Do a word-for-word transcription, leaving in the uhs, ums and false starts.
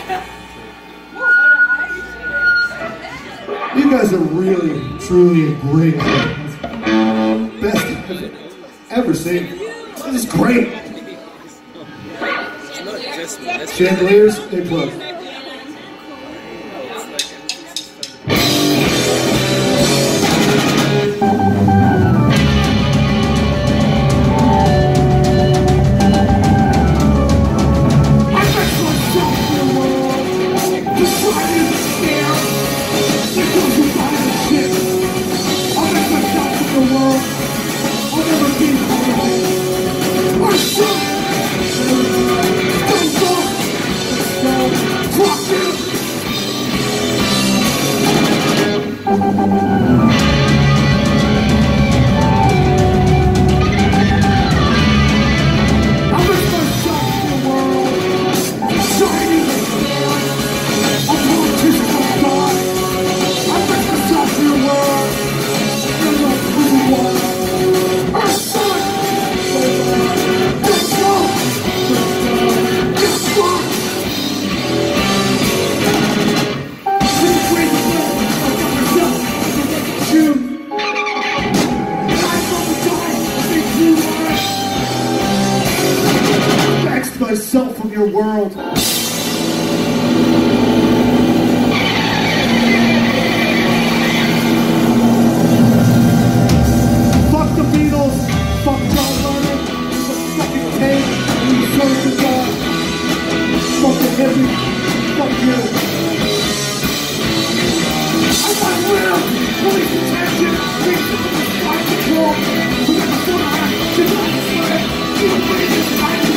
You guys are really, truly great. Best I've ever seen. This is great. Chandeliers, A plus. Myself from your world. Fuck the Beatles, fuck John Lennon, fuck fucking Kate, you deserve to die. Fuck the hippie, fuck you. I want to live, police attention, police attention, fight control, we got the foot on, she's on the sled, you don't believe this fight.